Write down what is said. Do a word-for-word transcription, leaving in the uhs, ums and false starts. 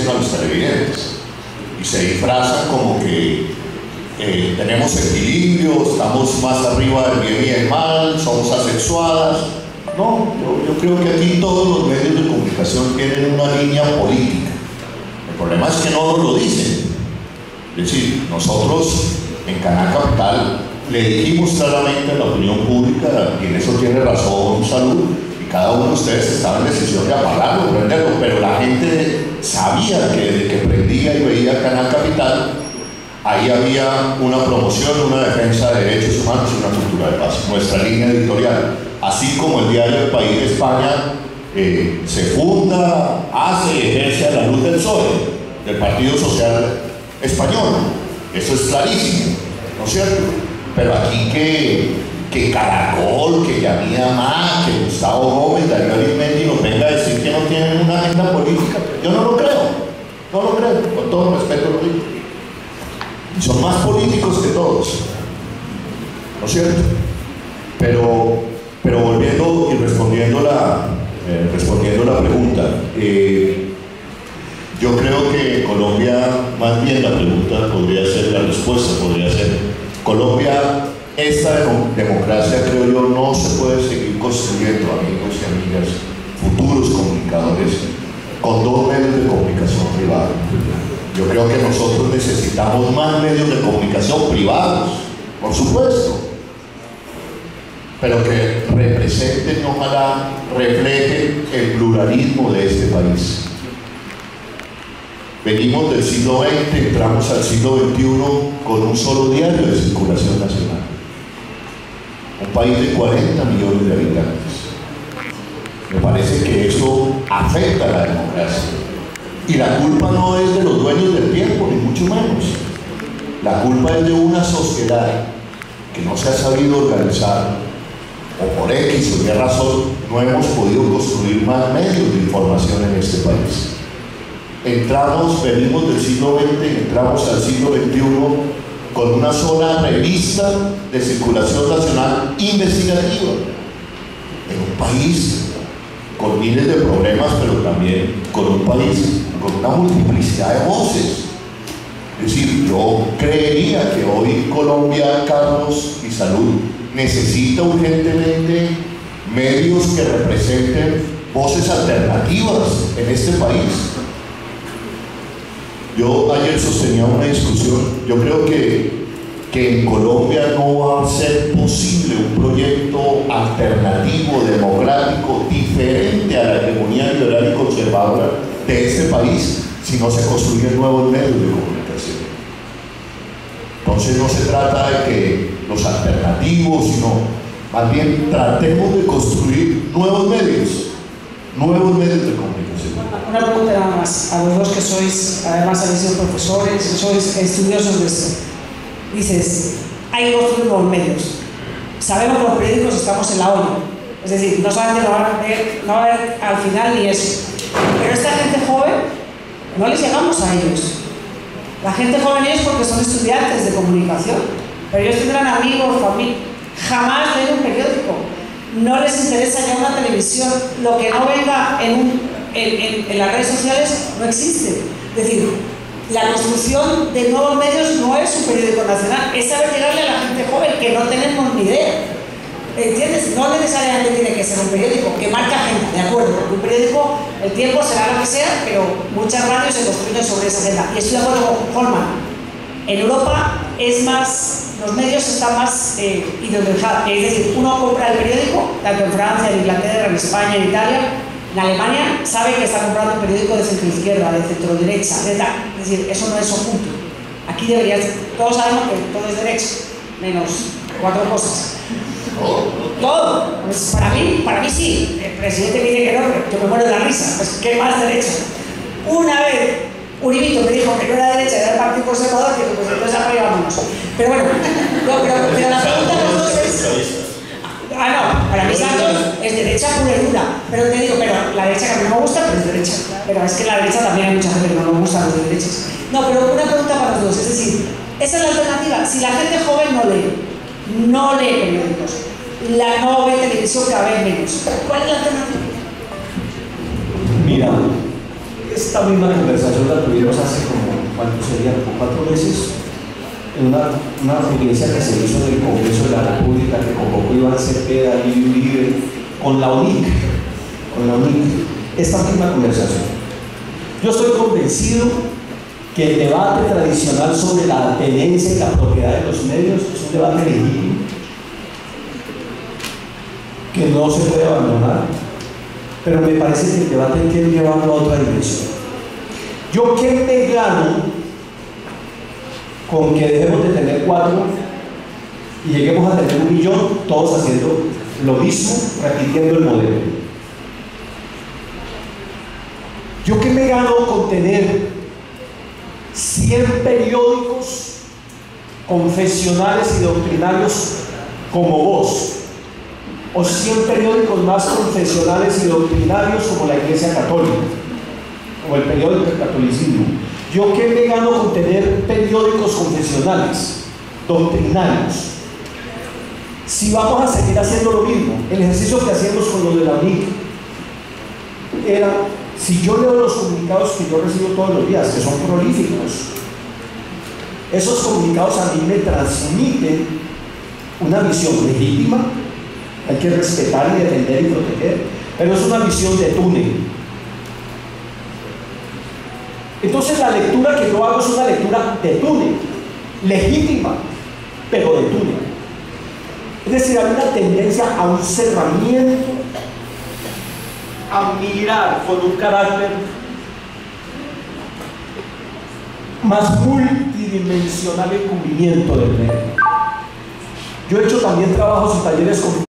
a los televidentes y se disfrazan como que eh, tenemos equilibrio, estamos más arriba del bien y del mal, somos asexuadas. No, yo, yo creo que aquí todos los medios de comunicación tienen una línea política. El problema es que no nos lo dicen. Es decir, nosotros en Canal Capital le dijimos claramente a la opinión pública, y en eso tiene razón Salud, y cada uno de ustedes estaba en decisión de apagarlo, prenderlo, pero la gente sabía que desde que prendía y veía Canal Capital, ahí había una promoción, una defensa de derechos humanos y una cultura de paz, nuestra línea editorial. Así como el diario El País de España eh, se funda, hace y ejerce a la luz del P S O E, del Partido Social Español. Eso es clarísimo, ¿no es cierto? Pero aquí que, que Caracol, que Yamida Má, que Gustavo Gómez, Darío Arizmendi nos venga a decir que no tienen una agenda política, yo no lo creo, no lo creo, con todo respeto lo digo. Y son más políticos que todos, ¿no es cierto? Pero, pero volviendo y respondiendo la, eh, respondiendo la pregunta, eh, yo creo que Colombia, más bien la pregunta podría ser, la respuesta podría ser, Colombia, esta democracia, creo yo, no se puede seguir construyendo, amigos y amigas, futuros comunicadores, con dos medios de comunicación privados. Yo creo que nosotros necesitamos más medios de comunicación privados, por supuesto, pero que representen, ojalá, reflejen el pluralismo de este país. Venimos del siglo veinte, entramos al siglo veintiuno con un solo diario de circulación nacional. Un país de cuarenta millones de habitantes. Me parece que eso afecta a la democracia. Y la culpa no es de los dueños del tiempo, ni mucho menos. La culpa es de una sociedad que no se ha sabido organizar, o por X o Y razón, no hemos podido construir más medios de información en este país. Entramos, venimos del siglo veinte, entramos al siglo veintiuno con una sola revista de circulación nacional investigativa en un país con miles de problemas, pero también con un país con una multiplicidad de voces. Es decir, yo creería que hoy Colombia, Carlos y Salud, necesita urgentemente medios que representen voces alternativas en este país. Yo ayer sostenía una discusión, yo creo que, que en Colombia no va a ser posible un proyecto alternativo, democrático, diferente a la hegemonía liberal y conservadora de este país si no se construyen nuevos medios de comunicación. Entonces no se trata de que los alternativos, sino más bien tratemos de construir nuevos medios, nuevos medios de comunicación. Una pregunta nada más, a los dos que sois, además habéis sido profesores, sois estudiosos de esto. Dices, hay dos nuevos medios. Sabemos que los periódicos estamos en la olla. Es decir, no solamente no van a ver, no va a haber al final ni eso. Pero esta gente joven, no les llegamos a ellos. La gente joven es porque son estudiantes de comunicación. Pero ellos tendrán amigos, familia. Jamás leen un periódico. No les interesa ya una televisión. Lo que no venga en, un, en, en, en las redes sociales no existe. Es decir, la construcción de nuevos medios no es un periódico nacional, es saber llegarle a la gente joven que no tenemos ni idea. ¿Entiendes? No necesariamente tiene que ser un periódico que marque agenda, de acuerdo, porque un periódico, el tiempo será lo que sea, pero muchas radios se construyen sobre esa agenda. Y estoy de acuerdo con Holman. En Europa es más, los medios están más eh, ideologizados, es decir, uno compra el periódico, tanto en Francia, en Inglaterra, en España, en Italia, en Alemania, sabe que está comprando un periódico de centro-izquierda, de centro-derecha, de tal. Es decir, eso no es oculto. Aquí debería ser, todos sabemos que todo es derecho, menos cuatro cosas. Todo. Pues para mí, para mí sí. El presidente me dice que no, pero yo me muero de la risa. Pues ¿qué más derecho? Una vez Uribito me dijo que no era derecha, era el Partido Conservador, que pues entonces apoyámonos. Pero bueno, no, pero, pero la pregunta no es... Ah, no, para mí Santos es derecha pura y dura. Pero te digo, pero la derecha que a mí no me gusta, pero es derecha. Pero es que la derecha también hay mucha gente que no me gusta los de derechas. No, pero una pregunta para los dos, es decir, esa es la alternativa. Si la gente joven no lee, no lee periódicos, la no ve televisión cada vez menos, ¿cuál es la alternativa? Mira, esta misma conversación la tuvimos hace como, ¿cuánto sería? Como cuatro meses, en una, una audiencia que se hizo en el Congreso de la República, que convocó Iván Cepeda y Uribe, con la U N I C, con la U N I C, esta misma conversación. Yo estoy convencido que el debate tradicional sobre la tenencia y la propiedad de los medios es un debate legítimo, que no se puede abandonar, pero me parece que el debate hay que llevarlo a otra dimensión. ¿Yo qué me gano con que dejemos de tener cuatro y lleguemos a tener un millón, todos haciendo lo mismo, repitiendo el modelo? ¿Yo qué me gano con tener cien periódicos confesionales y doctrinarios como vos, o cien periódicos más confesionales y doctrinarios como la Iglesia Católica, como el periódico del catolicismo? ¿Yo qué me gano con tener periódicos confesionales, doctrinarios, si vamos a seguir haciendo lo mismo? El ejercicio que hacíamos con lo de la U N I C era, si yo leo los comunicados que yo recibo todos los días, que son prolíficos, esos comunicados a mí me transmiten una visión legítima, hay que respetar y defender y proteger, pero es una visión de túnel. Entonces la lectura que yo hago es una lectura de túnel, legítima, pero de túnel. Es decir, hay una tendencia a un cerramiento, a mirar con un carácter más multidimensional el cubrimiento del medio. Yo he hecho también trabajos y talleres con